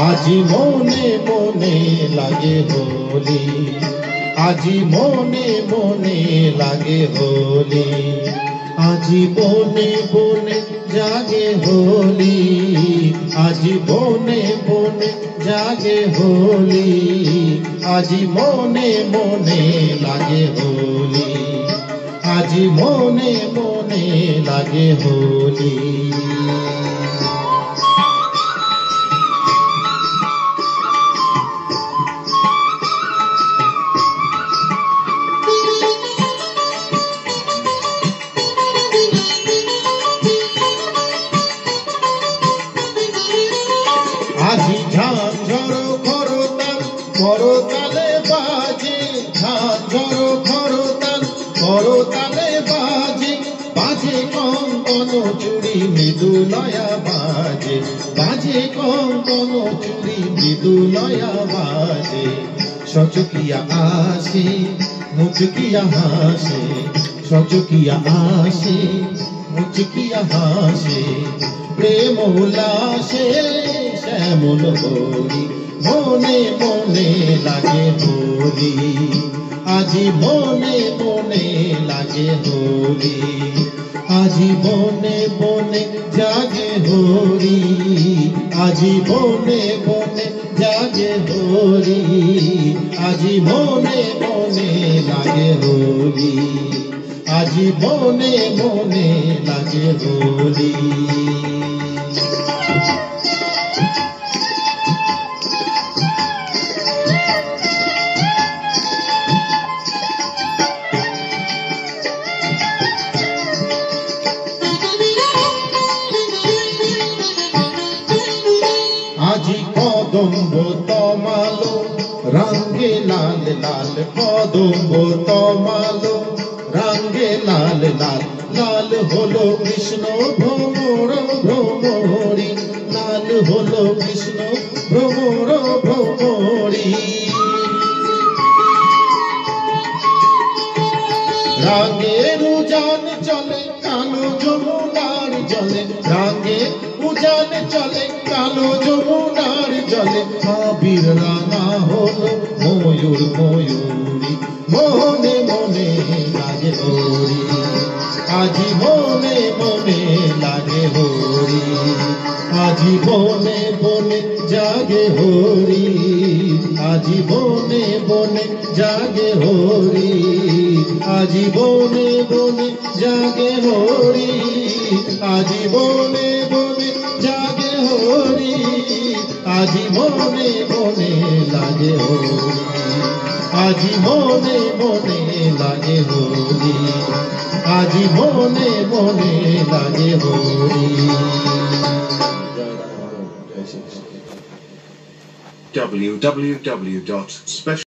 আজি মনে মনে লাগে হোলি, আজি মনে মনে লাগে হোলি, আজি বনে বনে জাগে হোলি, আজি বনে বনে জাগে হোলি, আজি মনে মনে লাগে হোলি, আজি মনে মনে লাগে হোলি। আজি ঝাঁঝর খরতাল করতালে বাজে, ঝাঁঝর খরতাল করতালে বাজে, বাজে কঙ্কন চুড়ি মৃদুলয়া বাজে, বাজে কঙ্কন চুড়ি মৃদুলয়া বাজে। সচকিয়া আসে মুচকিয়া হাসে, সচকিয়া আসে মুচকিয়া হাসে, প্রেম উল্লাসে শ্যামল হোলি, মনে মনে লাগে হোলি, আজি মনে মনে লাগে হোলি, আজি বনে বনে জাগে হোলি, আজি বনে বনে জাগে হোলি, আজি মনে মনে লাগে হোলি, আজি বনে বনে লাগে হোলি। আজি কদম্ব তমালো রঙে লাল লাল, কদম্ব তমালো রঙে লাল লাল, লাল হলো কৃষ্ণ ভ্রমর ভ্রমরি, লাল হলো কৃষ্ণ ভ্রমর ভ্রমরি। রাগের উজান চলে কালো যমুনার জলে, রাগের উজান চলে কালো যমুনার জলে, আবির রাঙা হলো ময়ূর ময়ূরী, মনে মনে লাগে হোলি, আজি মনে মনে লাগে হোলি, আজি বনে বনে জাগে হোলি, আজি বনে বনে জাগে হোলি, আজি বনে বনে জাগে হোলি, আজি বনে বনে জাগে হোলি, আজি মনে মনে লাগে হোলি, আজি মনে মনে লাগে হোলি, আজি মনে মনে লাগে হোলি। www.special